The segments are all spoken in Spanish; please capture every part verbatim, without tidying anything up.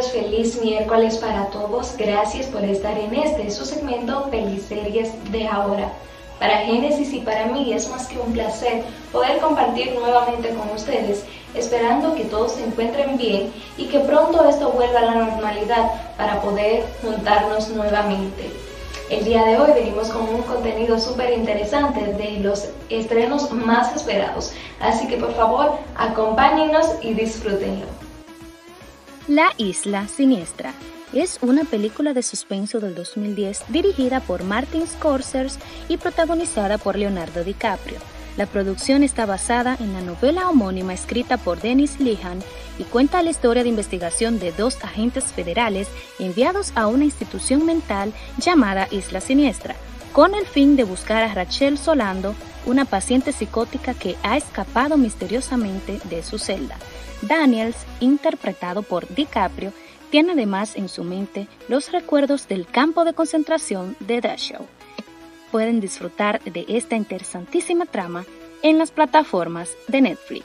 amigos, feliz miércoles para todos. Gracias por estar en este, su segmento Feliz Series de ahora. Para Génesis y para mí es más que un placer poder compartir nuevamente con ustedes, esperando que todos se encuentren bien y que pronto esto vuelva a la normalidad para poder juntarnos nuevamente. El día de hoy venimos con un contenido súper interesante de los estrenos más esperados, así que por favor acompáñennos y disfrútenlo. La Isla Siniestra es una película de suspenso del dos mil diez dirigida por Martin Scorsese y protagonizada por Leonardo DiCaprio. La producción está basada en la novela homónima escrita por Dennis Lehane y cuenta la historia de investigación de dos agentes federales enviados a una institución mental llamada Isla Siniestra, con el fin de buscar a Rachel Solando, una paciente psicótica que ha escapado misteriosamente de su celda. Daniels, interpretado por DiCaprio, tiene además en su mente los recuerdos del campo de concentración de Dachau. Pueden disfrutar de esta interesantísima trama en las plataformas de Netflix.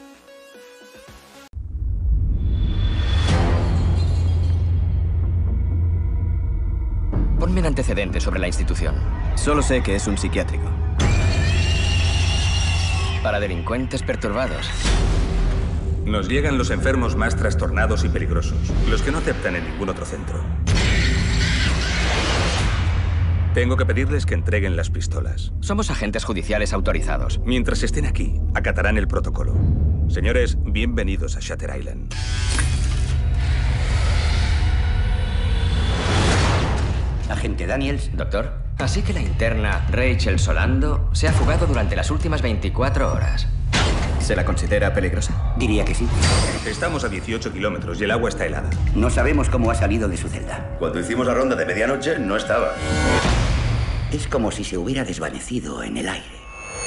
Ponme un antecedente sobre la institución. Solo sé que es un psiquiátrico. Para delincuentes perturbados. Nos llegan los enfermos más trastornados y peligrosos, los que no aceptan en ningún otro centro. Tengo que pedirles que entreguen las pistolas. Somos agentes judiciales autorizados. Mientras estén aquí, acatarán el protocolo. Señores, bienvenidos a Shutter Island. Agente Daniels. Doctor, así que la interna Rachel Solando se ha fugado durante las últimas veinticuatro horas. ¿Se la considera peligrosa? Diría que sí. Estamos a dieciocho kilómetros y el agua está helada. No sabemos cómo ha salido de su celda. Cuando hicimos la ronda de medianoche, no estaba. Es como si se hubiera desvanecido en el aire.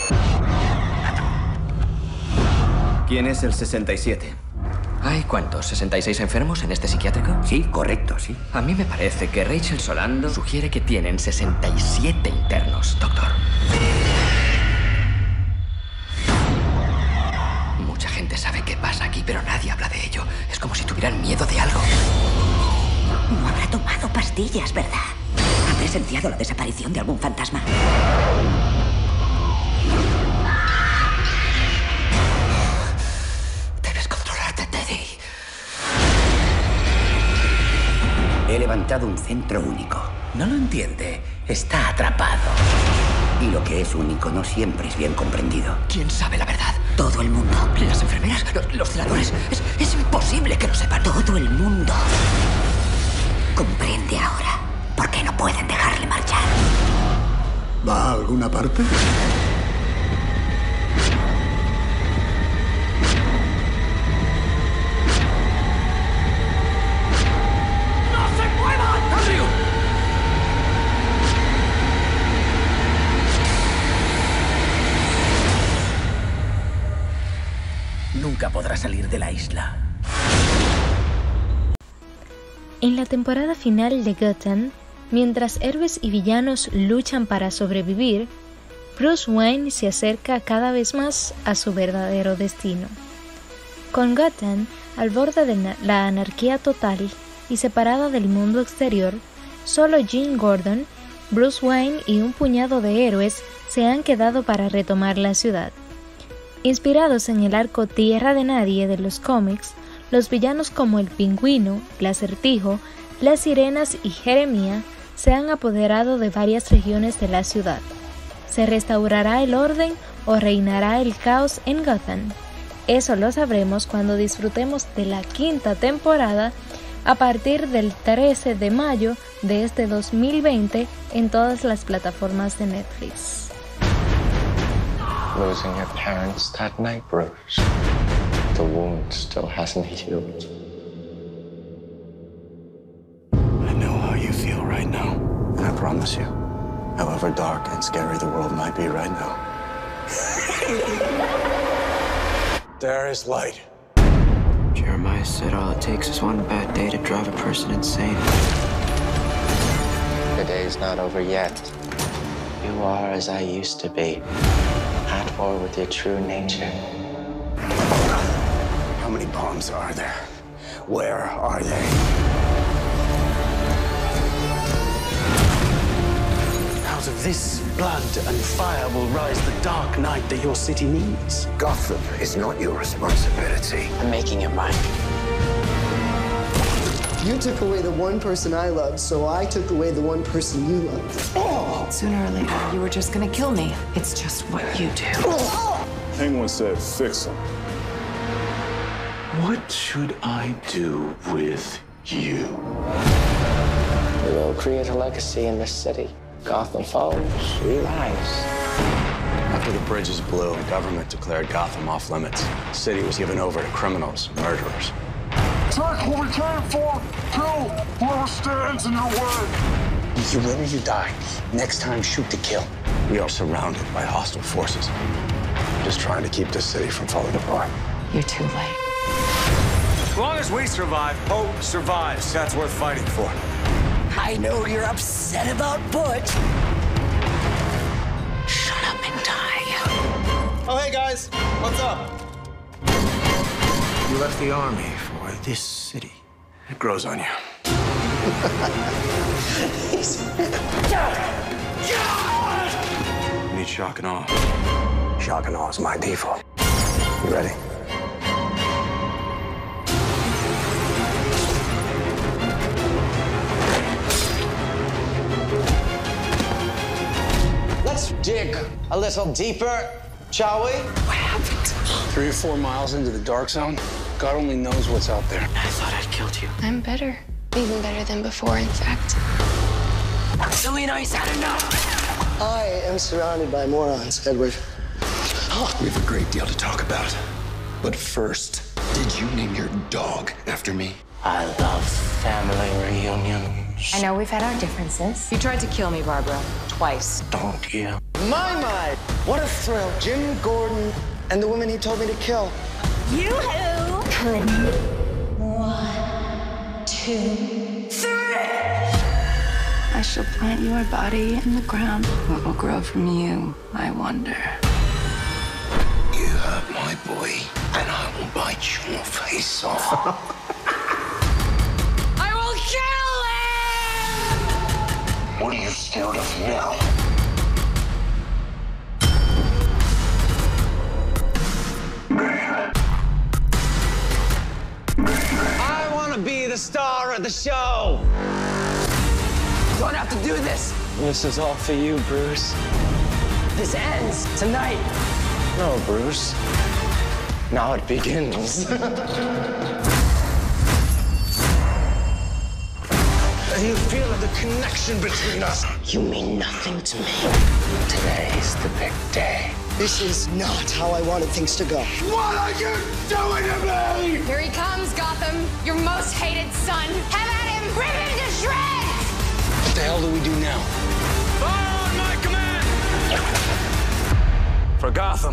¿Quién es el sesenta y siete? ¿Hay cuántos? ¿sesenta y seis enfermos en este psiquiátrico? Sí, correcto, sí. A mí me parece que Rachel Solando sugiere que tienen sesenta y siete internos, doctor. Mucha gente sabe qué pasa aquí, pero nadie habla de ello. Es como si tuvieran miedo de algo. No habrá tomado pastillas, ¿verdad? ¿Ha presenciado la desaparición de algún fantasma? Debes controlarte, Teddy. He levantado un centro único. No lo entiende. Está atrapado. Y lo que es único no siempre es bien comprendido. ¿Quién sabe la verdad? Todo el mundo. Las enfermeras, los, los celadores. Es, es imposible que lo sepan. Todo el mundo. Comprende ahora por qué no pueden dejarle marchar. ¿Va a alguna parte? Nunca podrá salir de la isla. En la temporada final de Gotham, mientras héroes y villanos luchan para sobrevivir, Bruce Wayne se acerca cada vez más a su verdadero destino. Con Gotham al borde de la anarquía total y separada del mundo exterior, solo Jim Gordon, Bruce Wayne y un puñado de héroes se han quedado para retomar la ciudad. Inspirados en el arco Tierra de Nadie de los cómics, los villanos como el Pingüino, el Acertijo, las Sirenas y Jeremía se han apoderado de varias regiones de la ciudad. ¿Se restaurará el orden o reinará el caos en Gotham? Eso lo sabremos cuando disfrutemos de la quinta temporada a partir del trece de mayo de este dos mil veinte en todas las plataformas de Netflix. Losing your parents that night, Bruce. The wound still hasn't healed. I know how you feel right now. And I promise you, however dark and scary the world might be right now, there is light. Jeremiah said all it takes is one bad day to drive a person insane. The day's not over yet. You are as I used to be, at war with your true nature. How many bombs are there? Where are they? Out of this blood and fire will rise the dark night that your city needs. Gotham is not your responsibility. I'm making it mine. You took away the one person I loved, so I took away the one person you loved. Oh! Sooner or later, you were just gonna kill me. It's just what you do. Oh! Penguin said, fix him. What should I do with you? We will create a legacy in this city. Gotham falls, we rise. After the bridges blew, the government declared Gotham off limits. The city was given over to criminals and murderers. Take what we came for! Kill whoever stands in your way! You win or you die. Next time, shoot to kill. We are surrounded by hostile forces. Just trying to keep this city from falling apart. You're too late. As long as we survive, hope survives. That's worth fighting for. I know you're upset about Butch. Shut up and die. Oh, hey, guys. What's up? You left the army for this city. It grows on you. You need shock and awe. Shock and awe is my default. You ready? Let's dig a little deeper, shall we? What happened? Three or four miles into the dark zone, God only knows what's out there. I thought I'd killed you. I'm better. Even better than before, in fact. Selina, he's had enough. I am surrounded by morons, Edward. We have a great deal to talk about. But first, did you name your dog after me? I love family reunions. I know we've had our differences. You tried to kill me, Barbara. Twice. Don't you? My, my, what a thrill. Jim Gordon and the woman he told me to kill. You who couldn't. One, two, three. I shall plant your body in the ground. What will grow from you, I wonder. You hurt my boy, and I will bite your face off. I will kill him! What are you scared of now? I want to be the star of the show. You don't have to do this. This is all for you, Bruce. This ends tonight. No, Bruce. Now it begins. You feel the connection between us. You mean nothing to me. Today's the big day. This is not how I wanted things to go. What are you doing to me? Here he comes, Gotham. Your most hated son. Have at him. Rip him to shreds! What the hell do we do now? Fire on my command! For Gotham.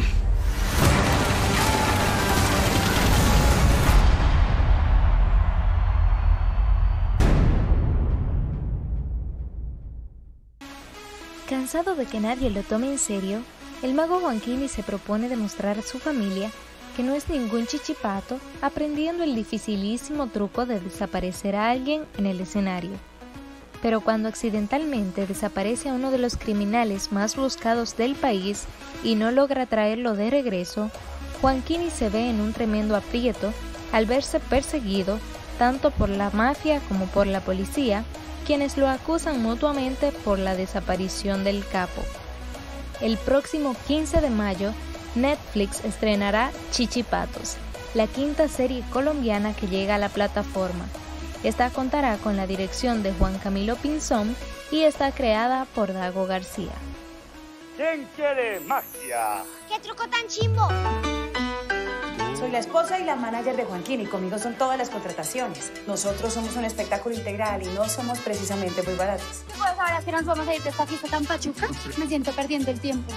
Cansado de que nadie lo tome en serio, el mago Juanquini se propone demostrar a su familia que no es ningún chichipato, aprendiendo el dificilísimo truco de desaparecer a alguien en el escenario. Pero cuando accidentalmente desaparece a uno de los criminales más buscados del país y no logra traerlo de regreso, Juanquini se ve en un tremendo aprieto al verse perseguido tanto por la mafia como por la policía, quienes lo acusan mutuamente por la desaparición del capo. El próximo quince de mayo, Netflix estrenará Chichipatos, la quinta serie colombiana que llega a la plataforma. Esta contará con la dirección de Juan Camilo Pinzón y está creada por Dago García. ¿Quién quiere magia? ¡Qué truco tan chimbo! Soy la esposa y la manager de Juanquini, y conmigo son todas las contrataciones. Nosotros somos un espectáculo integral y no somos precisamente muy baratos. Pues ahora que nos vamos a ir de esta fiesta tan pachuca, me siento perdiendo el tiempo.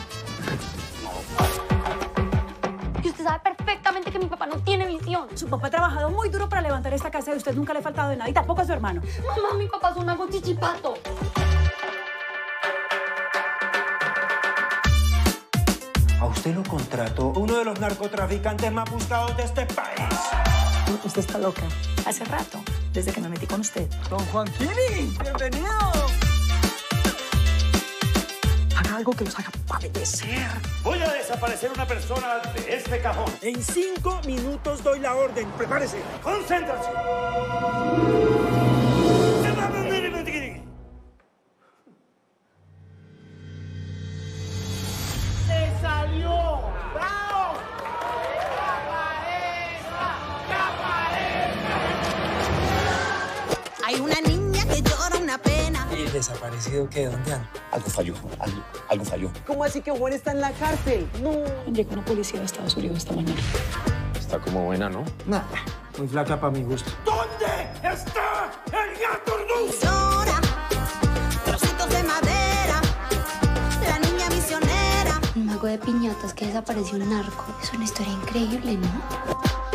Y usted sabe perfectamente que mi papá no tiene visión. Su papá ha trabajado muy duro para levantar esta casa y a usted nunca le ha faltado de nada, y tampoco a su hermano. Mamá, mi papá es un mago chichipato. usted lo contrató uno de los narcotraficantes más buscados de este país. Usted está loca. Hace rato, desde que me metí con usted. Don Joaquini, bienvenido. Haga algo que los haga padecer. Voy a desaparecer una persona de este cajón. En cinco minutos doy la orden. Prepárese. ¡Concéntrate! ¡Se salió! ¡Bravo! Hay una niña que llora una pena. ¿Y el desaparecido qué? ¿Dónde anda? Algo falló, algo, algo falló. ¿Cómo así que Juan está en la cárcel? No. Llegó una policía de Estados Unidos esta mañana. Está como buena, ¿no? Nada, muy flaca para mi gusto. ¿Dónde está el gato Arnulfo? Llora, trocitos de madera, la niña misionera. Un mago de piñatas que desapareció un narco. Es una historia increíble, ¿no?